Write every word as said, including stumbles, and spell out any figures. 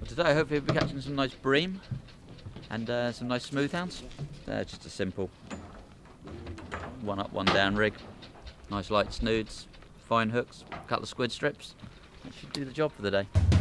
Today hopefully we'll be catching some nice bream and uh, some nice smoothhounds. They're just a simple one up, one down rig. Nice light snoods, fine hooks, a couple of squid strips. That should do the job for the day.